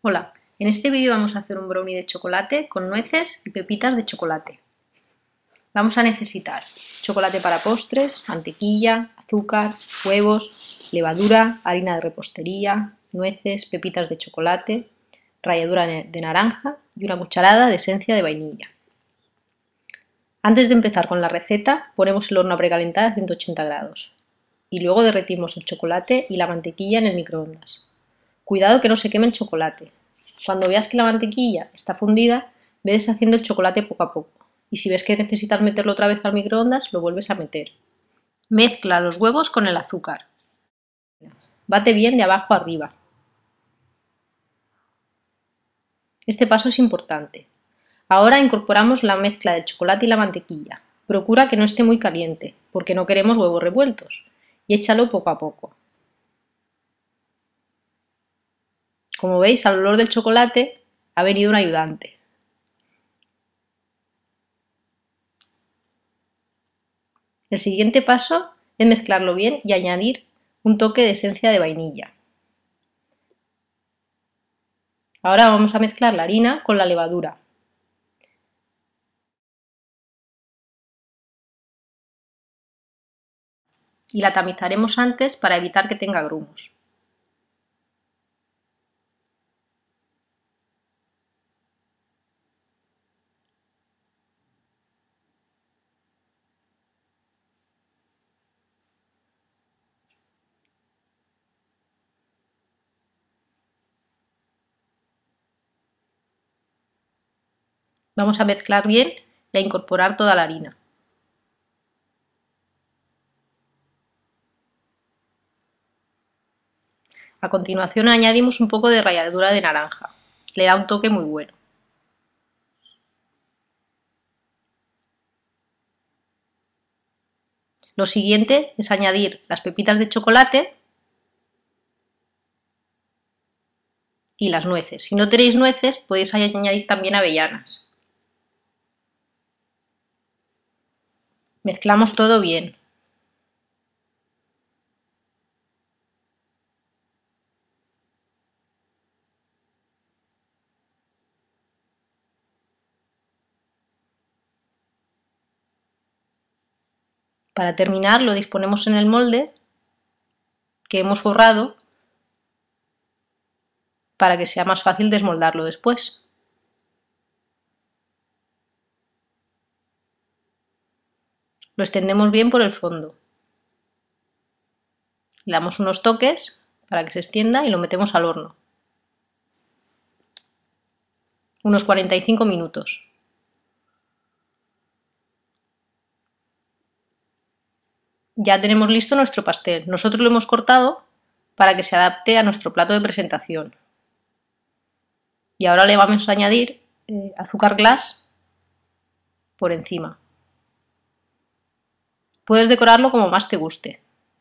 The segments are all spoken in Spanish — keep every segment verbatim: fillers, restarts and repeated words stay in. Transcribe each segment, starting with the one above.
Hola, en este vídeo vamos a hacer un brownie de chocolate con nueces y pepitas de chocolate. Vamos a necesitar chocolate para postres, mantequilla, azúcar, huevos, levadura, harina de repostería, nueces, pepitas de chocolate, ralladura de naranja y una cucharada de esencia de vainilla. Antes de empezar con la receta, ponemos el horno a precalentar a ciento ochenta grados y luego derretimos el chocolate y la mantequilla en el microondas. Cuidado que no se queme el chocolate. Cuando veas que la mantequilla está fundida, ve deshaciendo el chocolate poco a poco. Y si ves que necesitas meterlo otra vez al microondas, lo vuelves a meter. Mezcla los huevos con el azúcar. Bate bien de abajo a arriba. Este paso es importante. Ahora incorporamos la mezcla del chocolate y la mantequilla. Procura que no esté muy caliente, porque no queremos huevos revueltos. Y échalo poco a poco. Como veis, al olor del chocolate ha venido un ayudante. El siguiente paso es mezclarlo bien y añadir un toque de esencia de vainilla. Ahora vamos a mezclar la harina con la levadura. Y la tamizaremos antes para evitar que tenga grumos. Vamos a mezclar bien y a incorporar toda la harina. A continuación añadimos un poco de ralladura de naranja. Le da un toque muy bueno. Lo siguiente es añadir las pepitas de chocolate y las nueces. Si no tenéis nueces, podéis añadir también avellanas. Mezclamos todo bien. Para terminar, lo disponemos en el molde que hemos forrado para que sea más fácil desmoldarlo después. Lo extendemos bien por el fondo. Le damos unos toques para que se extienda y lo metemos al horno. Unos cuarenta y cinco minutos. Ya tenemos listo nuestro pastel. Nosotros lo hemos cortado para que se adapte a nuestro plato de presentación. Y ahora le vamos a añadir eh, azúcar glass por encima. Puedes decorarlo como más te guste.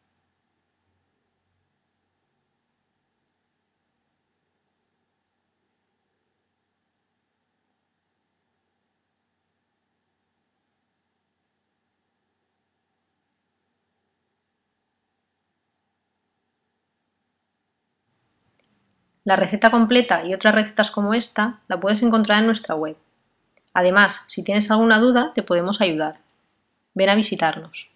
La receta completa y otras recetas como esta la puedes encontrar en nuestra web. Además, si tienes alguna duda, te podemos ayudar. Ven a visitarnos.